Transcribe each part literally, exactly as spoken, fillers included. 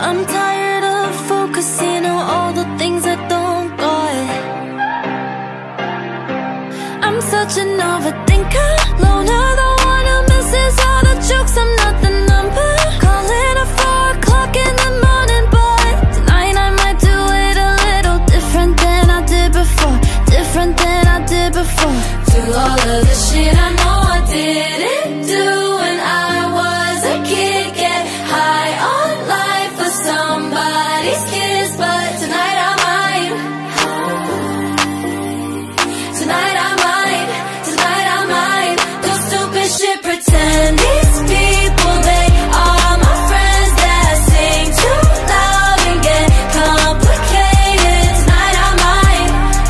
I'm tired of focusing on all the things I don't got. I'm such an overthinker, loner, the one who misses all the jokes. I'm not the number, calling at four o'clock in the morning. But tonight I might do it a little different than I did before. Different than I did before. Do all of the shit I know I didn't do when I was a kid. Get high on life for somebody's kiss, but tonight I might. Tonight I might. Tonight I might do stupid shit, pretend these people, they are my friends that sing too loud and get complicated. Tonight I might.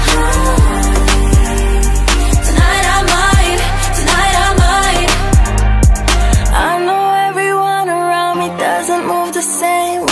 Tonight I might. Tonight I might. I know everyone around me doesn't move the same